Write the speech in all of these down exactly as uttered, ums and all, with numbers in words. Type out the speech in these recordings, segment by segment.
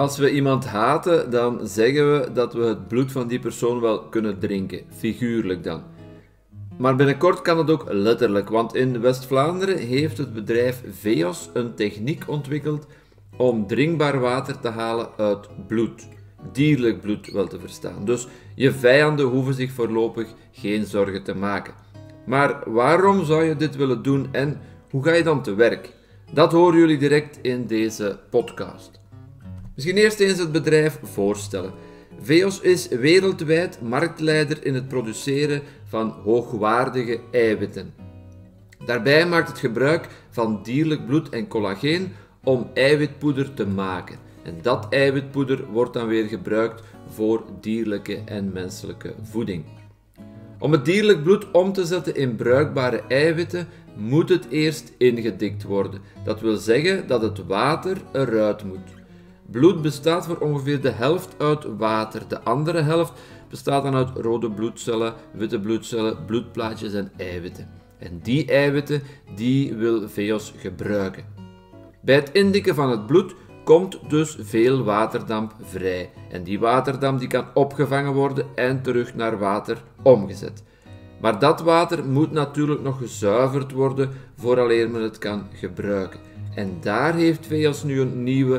Als we iemand haten, dan zeggen we dat we het bloed van die persoon wel kunnen drinken, figuurlijk dan. Maar binnenkort kan het ook letterlijk, want in West-Vlaanderen heeft het bedrijf Veos een techniek ontwikkeld om drinkbaar water te halen uit bloed. Dierlijk bloed wel te verstaan. Dus je vijanden hoeven zich voorlopig geen zorgen te maken. Maar waarom zou je dit willen doen en hoe ga je dan te werk? Dat horen jullie direct in deze podcast. Misschien eerst eens het bedrijf voorstellen. Veos is wereldwijd marktleider in het produceren van hoogwaardige eiwitten. Daarbij maakt het gebruik van dierlijk bloed en collageen om eiwitpoeder te maken. En dat eiwitpoeder wordt dan weer gebruikt voor dierlijke en menselijke voeding. Om het dierlijk bloed om te zetten in bruikbare eiwitten moet het eerst ingedikt worden. Dat wil zeggen dat het water eruit moet. Bloed bestaat voor ongeveer de helft uit water. De andere helft bestaat dan uit rode bloedcellen, witte bloedcellen, bloedplaatjes en eiwitten. En die eiwitten die wil Veos gebruiken. Bij het indikken van het bloed komt dus veel waterdamp vrij. En die waterdamp die kan opgevangen worden en terug naar water omgezet. Maar dat water moet natuurlijk nog gezuiverd worden vooraleer men het kan gebruiken. En daar heeft Veos nu een nieuwe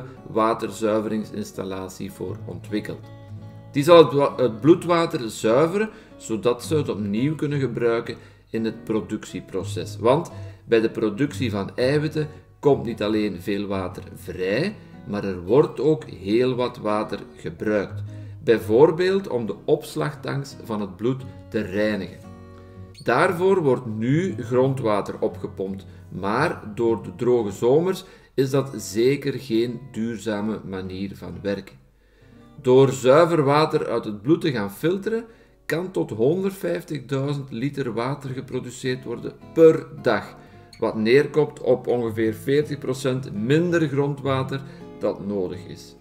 waterzuiveringsinstallatie voor ontwikkeld. Die zal het, het bloedwater zuiveren, zodat ze het opnieuw kunnen gebruiken in het productieproces. Want bij de productie van eiwitten komt niet alleen veel water vrij, maar er wordt ook heel wat water gebruikt. Bijvoorbeeld om de opslagtanks van het bloed te reinigen. Daarvoor wordt nu grondwater opgepompt, maar door de droge zomers is dat zeker geen duurzame manier van werken. Door zuiver water uit het bloed te gaan filteren, kan tot honderdvijftigduizend liter water geproduceerd worden per dag, wat neerkomt op ongeveer veertig procent minder grondwater dat nodig is.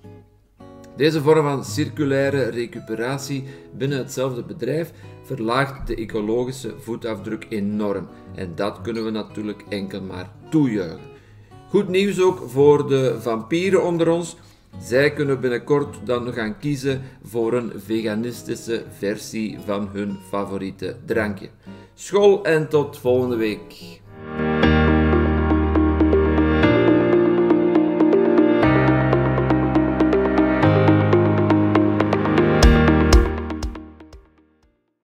Deze vorm van circulaire recuperatie binnen hetzelfde bedrijf verlaagt de ecologische voetafdruk enorm. En dat kunnen we natuurlijk enkel maar toejuichen. Goed nieuws ook voor de vampieren onder ons. Zij kunnen binnenkort dan gaan kiezen voor een veganistische versie van hun favoriete drankje. School en tot volgende week.